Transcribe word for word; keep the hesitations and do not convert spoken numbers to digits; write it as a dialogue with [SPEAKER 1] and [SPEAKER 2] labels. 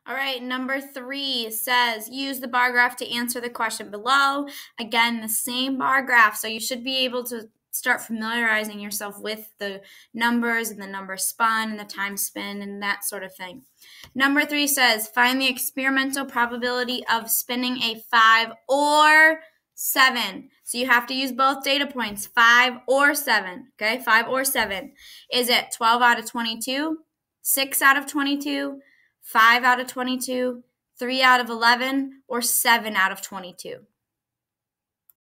[SPEAKER 1] All right, number three says use the bar graph to answer the question below. Again, the same bar graph, so you should be able to start familiarizing yourself with the numbers and the number spun and the time spin and that sort of thing. Number three says find the experimental probability of spinning a five or seven. So you have to use both data points, five or seven, okay? five or seven. Is it twelve out of twenty-two, six out of twenty-two, five out of twenty-two, three out of eleven, or seven out of twenty-two?